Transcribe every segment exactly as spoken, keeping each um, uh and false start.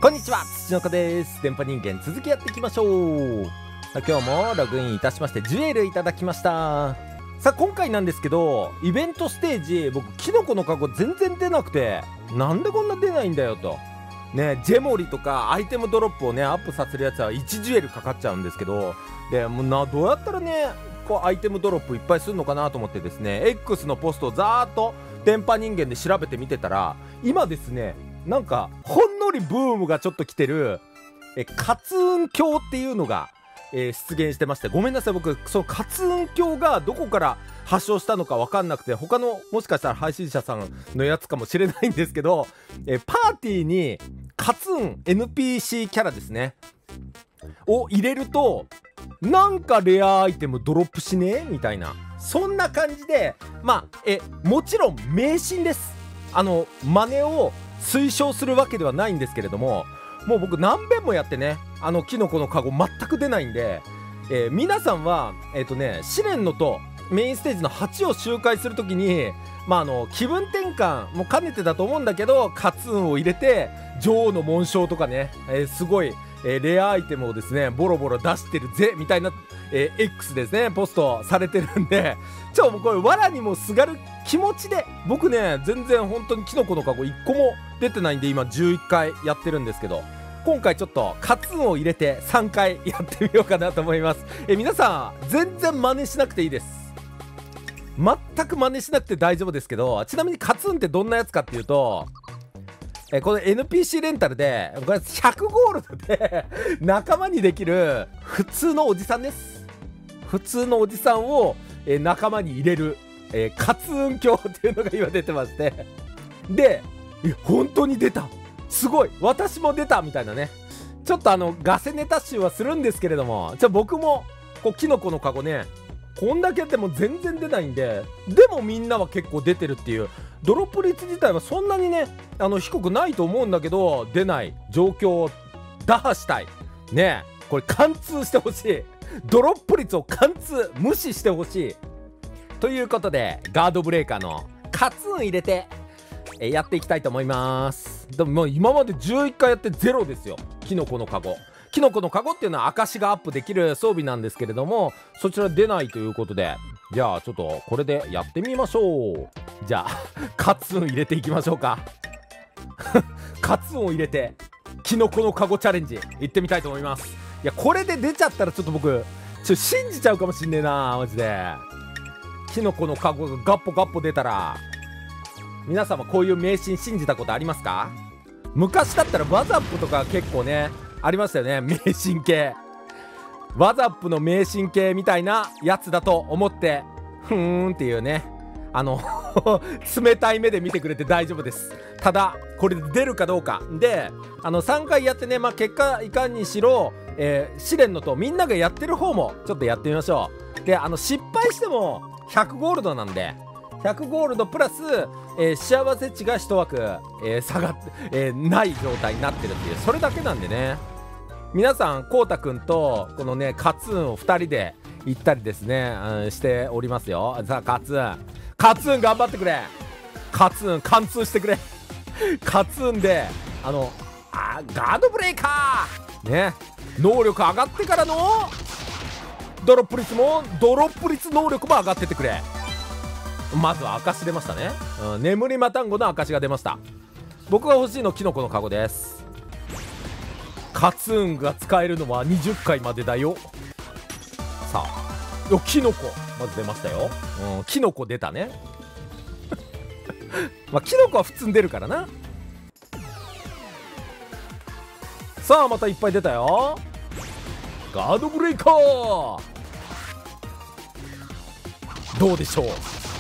こんにちは、土の子です。電波人間続きやっていきましょう。さあ今日もログインいたしましてジュエルいただきました。さあ今回なんですけど、イベントステージ僕キノコのカゴ全然出なくて、なんでこんな出ないんだよとね、ジェモリとかアイテムドロップをねアップさせるやつはいちジュエルかかっちゃうんですけど、でもうなどうやったらねこうアイテムドロップいっぱいするのかなと思ってですね X のポストをざーっと電波人間で調べてみてたら、今ですねなんかほんのりブームがちょっと来てるえカツウン鏡っていうのが、えー、出現してまして、ごめんなさい、僕そのカツウン鏡がどこから発祥したのか分かんなくて、他のもしかしたら配信者さんのやつかもしれないんですけど、えー、パーティーにカツウン エヌピーシー キャラですねを入れるとなんかレアアイテムドロップしねえみたいな、そんな感じで、まあえもちろん迷信です。あの真似を推奨するわけではないんですけれども、もう僕何遍もやってねあのキノコのカゴ全く出ないんで、えー、皆さんはえっ、ー、とね試練のとメインステージのはちを周回するときに、まああの気分転換も兼ねてだと思うんだけど、カツンを入れて女王の紋章とかね、えー、すごい、えー、レアアイテムをですねボロボロ出してるぜみたいな、えー、X ですねポストされてるんで、ちょもうこれ藁にもすがる気持ちで、僕ね全然本当にキノコのカゴいっこも出てないんで今じゅういっかいやってるんですけど、今回ちょっとカツンを入れてさんかいやってみようかなと思います。え皆さん全然真似しなくていいです。全く真似しなくて大丈夫ですけど、ちなみにカツンってどんなやつかっていうと、えこの エヌピーシー レンタルでこれひゃくゴールドで仲間にできる普通のおじさんです。普通のおじさんを、え仲間に入れる、えー、カツン鏡っていうのが今出てまして、でえ本当に出た、すごい私も出たみたいなね、ちょっとあのガセネタ集はするんですけれども、じゃあ僕もこうキノコのカゴねこんだけやっても全然出ないんで、でもみんなは結構出てるっていう、ドロップ率自体はそんなにねあの低くないと思うんだけど、出ない状況を打破したいねえ、これ貫通してほしい、ドロップ率を貫通無視してほしいということで、ガードブレーカーのカツン入れてえやっていきたいと思います。でももう今までじゅういっかいやってゼロですよ、キノコのカゴ。キノコのカゴっていうのは証がアップできる装備なんですけれども、そちら出ないということで、じゃあちょっとこれでやってみましょう。じゃあカツン入れていきましょうかカツンを入れてキノコのカゴチャレンジいってみたいと思います。いやこれで出ちゃったらちょっと僕ちょっと信じちゃうかもしんねえなマジで。キノコのカゴがガッポガッポ出たら、皆様こういう迷信信じたことありますか？昔だったらワザップとか結構ねありましたよね、迷信系。ワザップの迷信系みたいなやつだと思ってふーんっていうね、あの冷たい目で見てくれて大丈夫です。ただこれで出るかどうかで、あのさんかいやってね、まあ、結果いかんにしろ、えー、試練のとみんながやってる方もちょっとやってみましょう。であの失敗してもひゃくゴールドなんで、ひゃくゴールドプラス、えー、幸せ値がいち枠、えー、下がって、えー、ない状態になってるっていう、それだけなんでね、皆さんこうたくんとこのねカツンをふたりで行ったりですね、うん、しておりますよ。さあカツンカツン頑張ってくれ、カツン貫通してくれカツンであのあガードブレーカーね、能力上がってからのドロップ率もドロップ率能力も上がってってくれ。まずは証出ましたね、うん、眠りマタンゴの証が出ました。僕が欲しいのキノコのカゴです。カツンが使えるのはにじゅっかいまでだよ。さあよキノコまず出ましたよ、うん、キノコ出たねまあキノコは普通に出るからな。さあまたいっぱい出たよ。ガードブレイカーどうでしょう。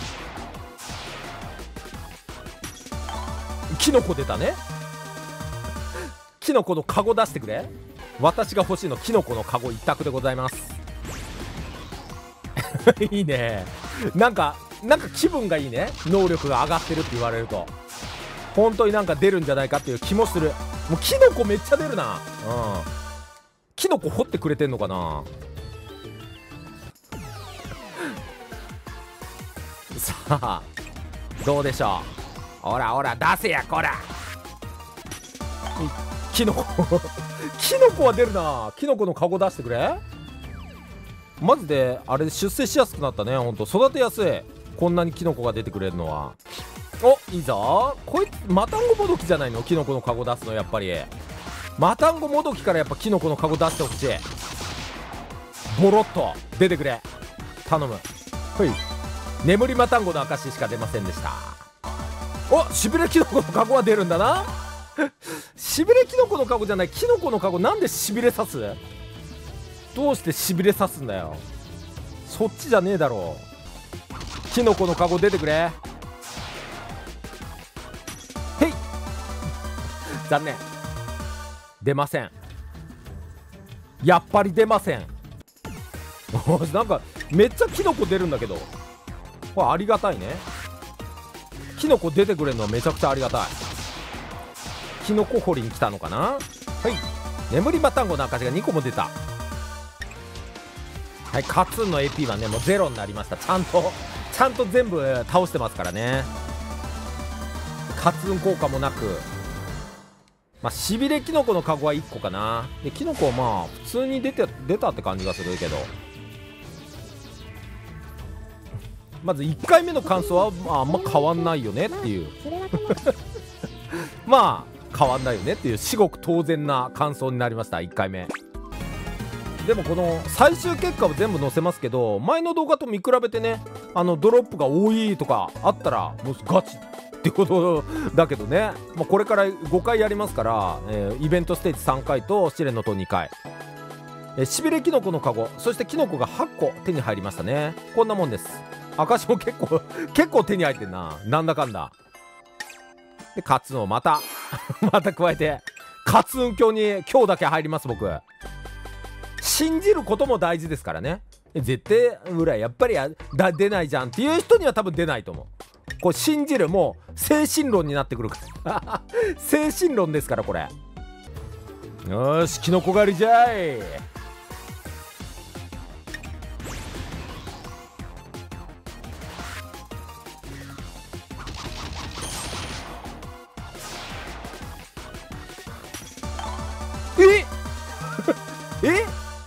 キノコ出たね。キノコのカゴ出してくれ。私が欲しいのキノコのカゴ一択でございますいいね、なんかなんか気分がいいね、能力が上がってるって言われると本当になんか出るんじゃないかっていう気もする。もうキノコめっちゃ出るな。うんキノコ掘ってくれてんのかなさあどうでしょう。ほらほら出せやこらキノコキノコは出るな。キノコのカゴ出してくれ。マジであれ出世しやすくなったね。ほんと育てやすい。こんなにキノコが出てくれるのは。お、いいぞ。こいつマタンゴもどきじゃないの、キノコのカゴ出すの。やっぱりマタンゴもどきからやっぱキノコのカゴ出してほしい。ボロッと出てくれ、頼む。ほい、眠りマタンゴの証しか出ませんでした。お、しびれキノコのカゴは出るんだなしびれキノコのカゴじゃない、キノコのカゴ。なんでしびれ刺す？どうしてしびれ刺すんだよ。そっちじゃねえだろう。キノコのカゴ出てくれ。へい残念、出ません。やっぱり出ませんなんかめっちゃキノコ出るんだけど、これありがたいね。キノコ出てくれるのはめちゃくちゃありがたい。キノコ掘りに来たのかな。はい、眠りマタンゴの証がにこも出た。はい、カツンの エーピー はねもうゼロになりました。ちゃんとちゃんと全部倒してますからね。カツン効果もなく、まあしびれキノコのカゴはいっこかな。でキノコはまあ普通に出て出たって感じがするけど、まずいっかいめの感想は、まあ、あんま変わんないよねっていうまあ変わんないよねっていう至極当然な感想になりました。いっかいめでもこの最終結果を全部載せますけど、前の動画と見比べてね、あのドロップが多いとかあったらもうガチってことだけどね、まあ、これからごかいやりますから、えー、イベントステージさんかいと試練の塔にかい、えー、しびれキノコのカゴ、そしてキノコがはっこ手に入りましたね。こんなもんです。証も結構結構手に入ってんな、なんだかんだで。カツンをまたまた加えて、カツン鏡に今日だけ入ります。僕信じることも大事ですからね。絶対ぐらいやっぱりやだ出ないじゃんっていう人には多分出ないと思う。これ信じる、もう精神論になってくるから精神論ですからこれ。よーし、キノコ狩りじゃい。ええ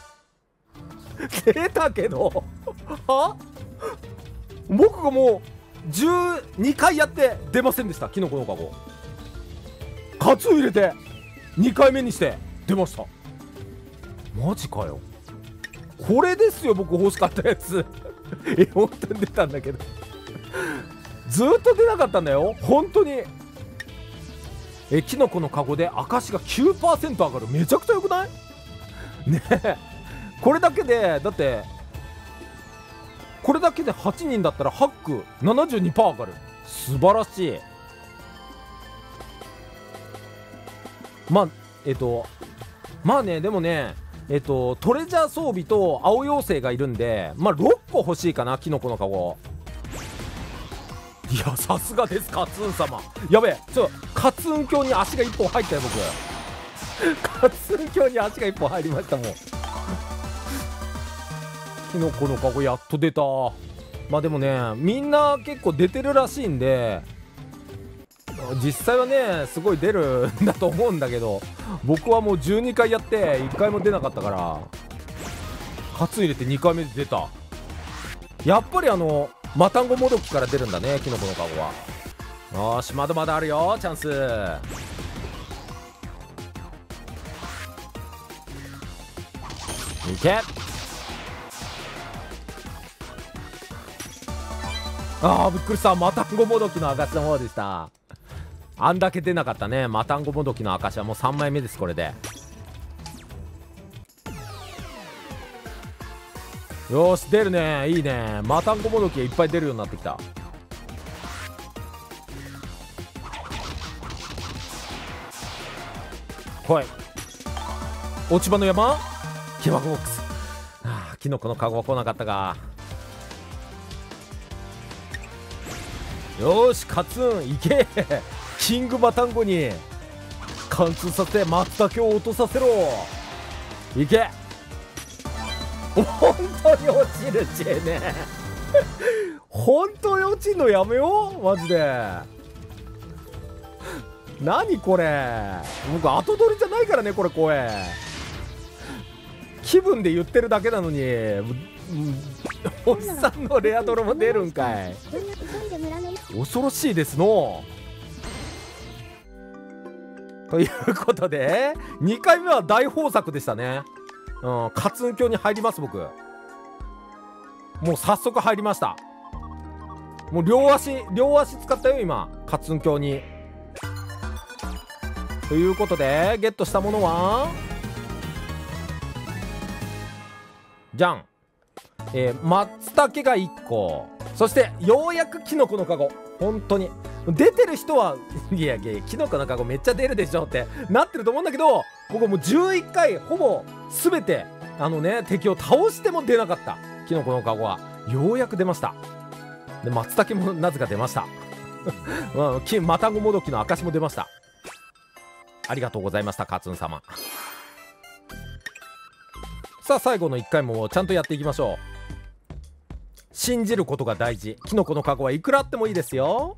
出たけどは僕がもうじゅうにかいやって出ませんでした。キノコのカゴカツを入れてにかいめにして出ました。マジかよ。これですよ僕欲しかったやつえ本当に出たんだけどずっと出なかったんだよ本当に。えキノコのカゴで証が きゅうパーセント 上がる。めちゃくちゃよくないねえ。これだけでだってこれだけではちにんだったらハック ななじゅうにパーセント 上がる。素晴らしい。まあえっとまあね、でもねえっとトレジャー装備と青妖精がいるんで、まあろっこ欲しいかな、キノコのカゴ。いやさすがですカツン様。やべえ、ちょカツン鏡に足がいっぽん入ったよ僕カツン鏡に足がいっぽん入りましたもん。キノコのカゴやっと出た。まあでもねみんな結構出てるらしいんで、実際はねすごい出るんだと思うんだけど、僕はもうじゅうにかいやっていっかいも出なかったから、カツ入れてにかいめで出た。やっぱりあのマタンゴもどきから出るんだね、キノコのカゴは。よーし、まだまだあるよチャンス。いけ。あーびっくりした、マタンゴもどきの証の方でした。あんだけ出なかったね。マタンゴもどきの証はもうさんまいめです。これでよーし出るね。いいね、マタンゴもどきがいっぱい出るようになってきた。来い落ち葉の山木箱ボックス。あーキノコのカゴは来なかったか。よーしカツンいけキングマタンゴに貫通させて松茸を落とさせろ。いけ。本当に落ちるちね本当に落ちんのやめようマジで。 何これ、僕後取りじゃないからねこれ。声気分で言ってるだけなのに、おじさんのレアドロも出るんかい。恐ろしいですの。ということでにかいめは大豊作でしたね。うん、カツン峡に入ります。僕もう早速入りました。もう両足両足使ったよ今、カツン峡に。ということでゲットしたものはじゃん、えー、松茸がいっこ、そしてようやくキノコのカゴ。本当に出てる人はいやいやキノコのカゴめっちゃ出るでしょってなってると思うんだけど、僕もうじゅういっかいほぼ全てあのね敵を倒しても出なかったキノコのカゴはようやく出ました。で松茸もなぜか出ました。まあ、マタゴもどきの証も出ました。ありがとうございましたカツン様。さあ最後のいっかいもちゃんとやっていきましょう。信じることが大事。キノコのカゴはいくらあってもいいですよ。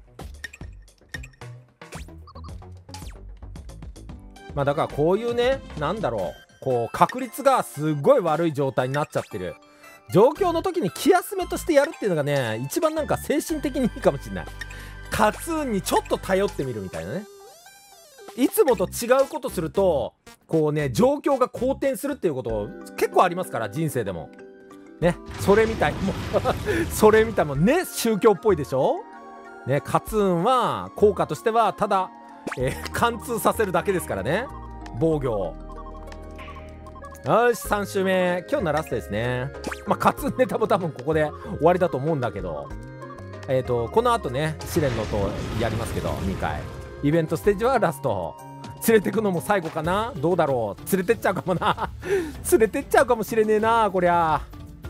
まあだからこういうね、なんだろう、こう確率がすっごい悪い状態になっちゃってる状況の時に気休めとしてやるっていうのがね、一番なんか精神的にいいかもしれない。カツンにちょっと頼ってみるみたいなね。いつもと違うことするとこうね状況が好転するっていうこと結構ありますから、人生でもね。それみたいもそれみたいもんね、宗教っぽいでしょね。カツンは効果としてはただ、えー、貫通させるだけですからね、防御を。よしさん周目今日のラストですね。まあカツンネタも多分ここで終わりだと思うんだけど、えっとこの後ね試練の塔やりますけどにかいイベントステージはラスト。連れてくのも最後かな、どうだろう、連れてっちゃうかもな連れてっちゃうかもしれねえなこりゃ。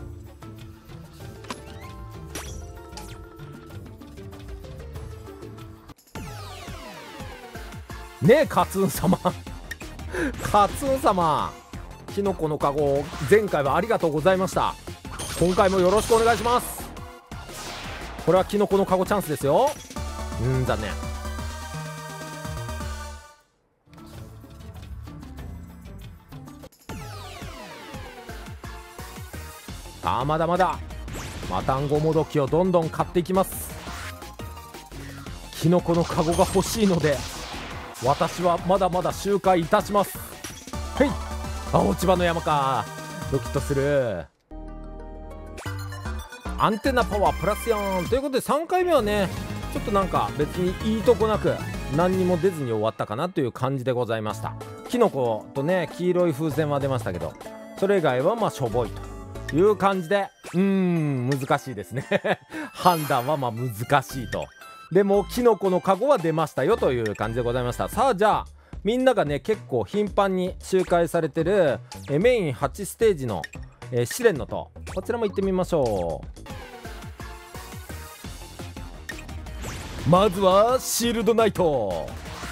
ねえカツン様カツン様、キノコのカゴ前回はありがとうございました。今回もよろしくお願いします。これはキノコのカゴチャンスですよ。うん残念。あーまだまだマタンゴもどきをどんどん買っていきます。キノコのカゴが欲しいので私はまだまだ周回いたします。はい、あ落ち葉の山か、ドキッとする。アンテナパワープラスよんということでさんかいめはねちょっとなんか別にいいとこなく何にも出ずに終わったかなという感じでございました。キノコとね黄色い風船は出ましたけど、それ以外はまあしょぼいという感じで、うーん難しいですね判断はまあ難しいと。でもキノコのカゴは出ましたよという感じでございました。さあじゃあみんながね結構頻繁に周回されてるえメインはちステージのえ試練の塔、こちらも行ってみましょう。まずはシールドナイト。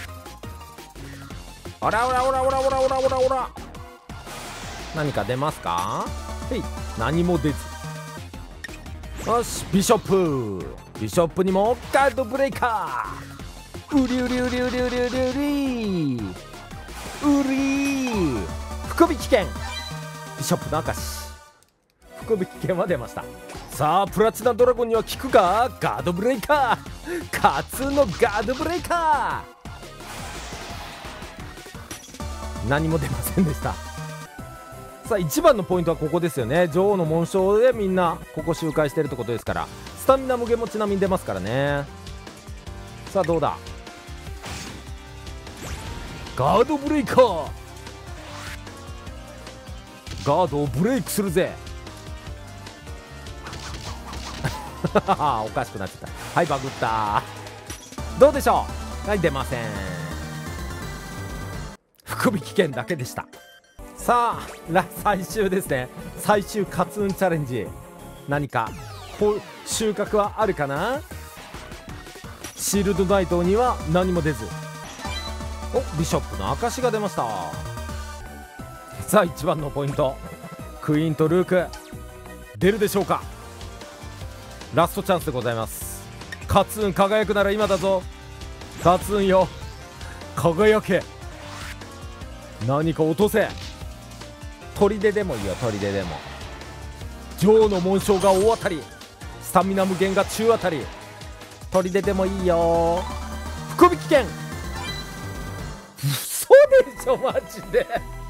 あらおらおらおらおらおらおらおら、何か出ますか。はい、何も出ず。よしビショップ、ビショップにもガードブレイカー、うりうりうりうりうりうりうりうり福引券、ビショップの証、福引券は出ました。さあプラチナドラゴンには効くか、ガードブレイカー、カツのガードブレイカー、何も出ませんでした。さあ一番のポイントはここですよね。女王の紋章でみんなここ周回してるってことですから、スタミナ無限もちなみに出ますからね。さあどうだ、ガードブレイカー、ガードをブレイクするぜおかしくなっちゃった。はいバグった。どうでしょう。はい、出ません。福引券だけでした。さあラ最終ですね。最終カツンチャレンジ、何か収穫はあるかな。シールドナイトには何も出ず、おビショップの証が出ました。さあ一番のポイント、クイーンとルーク出るでしょうか。ラストチャンスでございます。カツン輝くなら今だぞ。カツンよ輝け、何か落とせ。砦でもいいよ、砦でも。女王の紋章が大当たり、スタミナ無限が中当たり。砦でもいいよ。福引券。嘘でしょマジで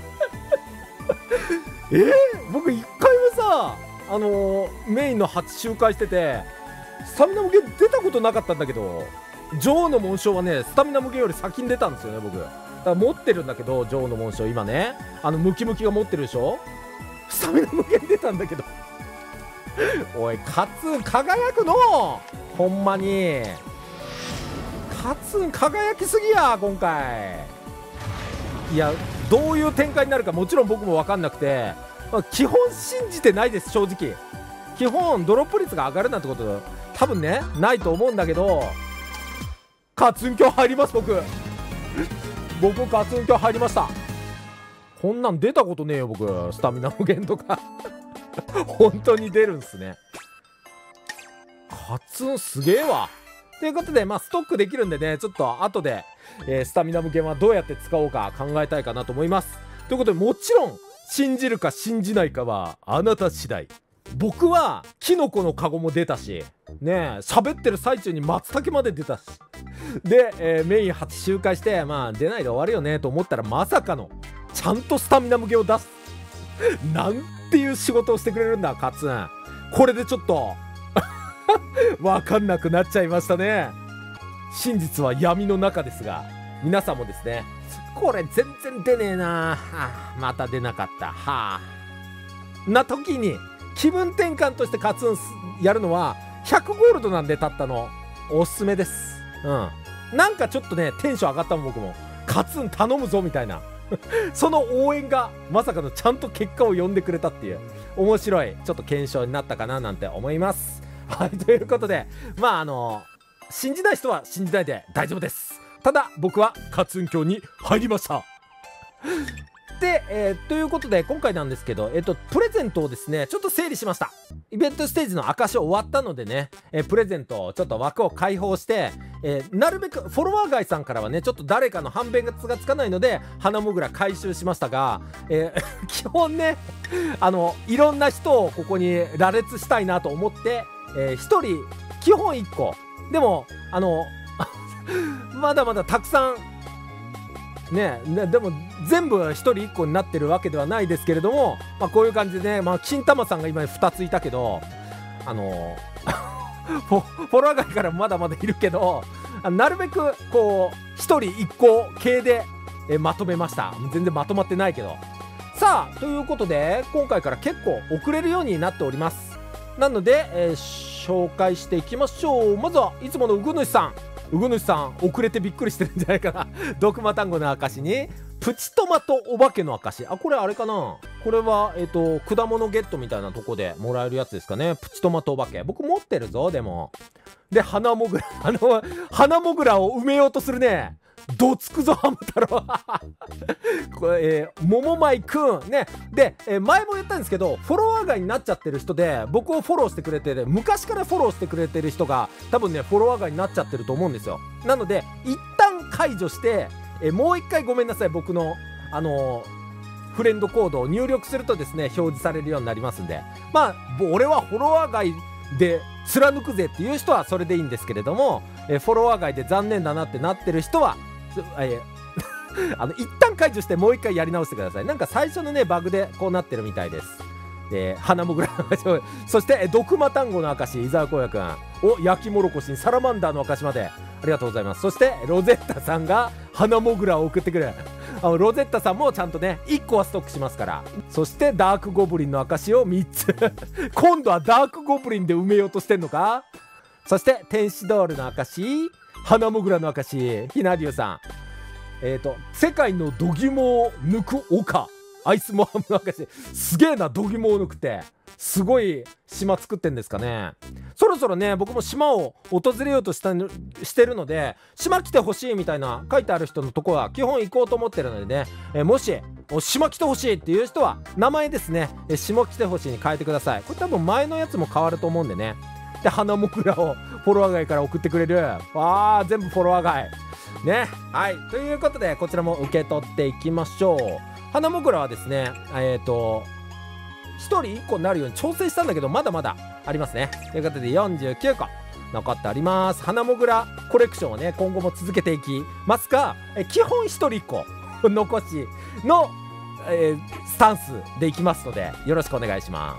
えー、僕一回もさ、あのー、メインの初周回しててスタミナ無限出たことなかったんだけど、女王の紋章はねスタミナ無限より先に出たんですよね僕。だから持ってるんだけど、女王の紋章今ね、あのムキムキが持ってるでしょ。スタミナ無限出たんだけどおいカツン輝くの、ほんまにカツン輝きすぎや今回。いやどういう展開になるかもちろん僕も分かんなくて、まあ、基本信じてないです正直。基本ドロップ率が上がるなんてこと多分ねないと思うんだけど、カツンキョ入ります僕僕カツンキョ入りました。こんなん出たことねえよ僕、スタミナ無限とか本当に出るんすね。カツンすげえわ。ということで、まあ、ストックできるんでね、ちょっと後で、えー、スタミナ無限はどうやって使おうか考えたいかなと思います。ということで、もちろん信じるか信じないかはあなた次第。僕はキノコのカゴも出たしねえ、喋ってる最中に松茸まで出たしで、えー、メイン初周回して、まあ出ないで終わるよねと思ったら、まさかのちゃんとスタミナ無限を出すなんていう仕事をしてくれるんだカツン。これでちょっと分かんなくなっちゃいましたね。真実は闇の中ですが、皆さんもですね、これ全然出ねえな、はあ、また出なかった、はあ、な時に気分転換としてカツンやるのはひゃくゴールドなんで、たったのおすすめです。うん、なんかちょっとねテンション上がったもん僕も。カツン頼むぞみたいなその応援がまさかのちゃんと結果を呼んでくれたっていう面白いちょっと検証になったかななんて思います。はい、ということで、まああの信じない人は信じないで大丈夫です。ただ僕はカツン教に入りましたで、えー、ということで今回なんですけど、えっとプレゼントをですねちょっと整理しました。イベントステージの証終わったのでね、えー、プレゼントをちょっと枠を開放して、えー、なるべくフォロワーガイさんからはねちょっと誰かの判別がつかないので花もぐら回収しましたが、えー、基本ねあのいろんな人をここに羅列したいなと思って、えー、ひとり基本いっこでもあのまだまだたくさんね、でも全部ひとりいっこになってるわけではないですけれども、まあ、こういう感じでね、まあ、金玉さんが今ふたついたけど、あのフォフォロワー外からまだまだいるけど、なるべくこうひとりいっこ系でえまとめました。全然まとまってないけど。さあということで今回から結構遅れるようになっております。なので、えー、紹介していきましょう。まずはいつものうぐぬしさん。うぐぬしさん遅れてびっくりしてるんじゃないかな毒魔単語の証にプチトマトお化けの証。あ、これあれかな、これはえっ、ー、と果物ゲットみたいなとこでもらえるやつですかね。プチトマトお化け僕持ってるぞ。でもで花もぐらあの花もぐらを埋めようとするね。どつくぞハム太郎これ、えー、桃舞くんね。で、えー、前も言ったんですけどフォロワー外になっちゃってる人で僕をフォローしてくれてる、昔からフォローしてくれてる人が多分ねフォロワー外になっちゃってると思うんですよ。なので一旦解除して、えー、もう一回ごめんなさい、僕のあのー、フレンドコードを入力するとですね表示されるようになりますんで、まあ俺はフォロワー外で貫くぜっていう人はそれでいいんですけれども、えー、フォロワー外で残念だなってなってる人はえー、あの一旦解除してもう一回やり直してください。なんか最初のねバグでこうなってるみたいです。で花もぐらそして毒魔単語の証伊沢光也くんお焼きもろこしにサラマンダーの証までありがとうございます。そしてロゼッタさんが花もぐらを送ってくる。あのロゼッタさんもちゃんとねいっこはストックしますから。そしてダークゴブリンの証をみっつ今度はダークゴブリンで埋めようとしてんのか。そして天使ドールの証、花もぐらの証、ひなりゅうさん、えっ、ー、と世界の度肝を抜く丘アイスモハムの証、すげえな、度肝を抜くってすごい島作ってんですかね。そろそろね僕も島を訪れようとしたしてるので、島来てほしいみたいな書いてある人のとこは基本行こうと思ってるのでね、えー、もし島来てほしいっていう人は名前ですね、えー、島来てほしいに変えてください。これ多分前のやつも変わると思うんでね。で花もぐらをフォロワー外から送ってくれる、あー全部フォロワー外ね。はい、ということでこちらも受け取っていきましょう。花もぐらはですね、えっ、ー、とひとりいっこになるように調整したんだけど、まだまだありますね。ということでよんじゅうきゅうこ残っております。花もぐらコレクションをね、今後も続けていきますが、え基本ひとりいっこ残しの、えー、スタンスでいきますので、よろしくお願いします。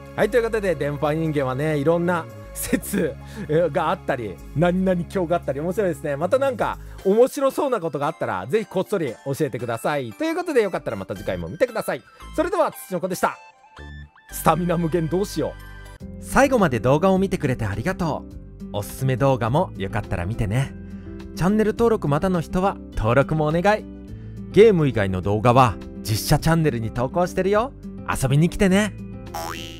はい、ということで電波人間はね、いろんな説があったり、何々教があったり、面白いですね。またなんか面白そうなことがあったら、ぜひこっそり教えてください。ということで、よかったらまた次回も見てください。それでは、土の子でした。スタミナ無限どうしよう。最後まで動画を見てくれてありがとう。おすすめ動画もよかったら見てね。チャンネル登録まだの人は登録もお願い。ゲーム以外の動画は実写チャンネルに投稿してるよ。遊びに来てね。